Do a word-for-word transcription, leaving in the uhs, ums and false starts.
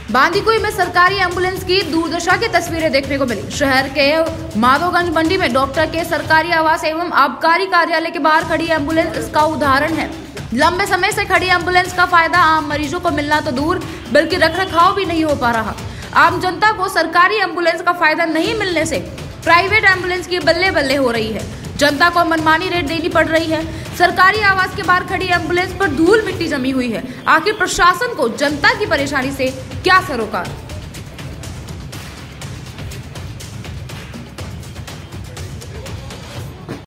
बांदीकुई में सरकारी एम्बुलेंस की दुर्दशा की तस्वीरें देखने को मिली। शहर के माधोगंज मंडी में डॉक्टर के सरकारी आवास एवं आबकारी कार्यालय के बाहर खड़ी एम्बुलेंस इसका उदाहरण है। लंबे समय से खड़ी एम्बुलेंस का फायदा आम मरीजों को मिलना तो दूर बल्कि रखरखाव भी नहीं हो पा रहा। आम जनता को सरकारी एम्बुलेंस का फायदा नहीं मिलने से प्राइवेट एम्बुलेंस की बल्ले बल्ले हो रही है। जनता को मनमानी रेट देनी पड़ रही है। सरकारी आवास के बाहर खड़ी एम्बुलेंस पर धूल मिट्टी जमी हुई है। आखिर प्रशासन को जनता की परेशानी से क्या सरोकार।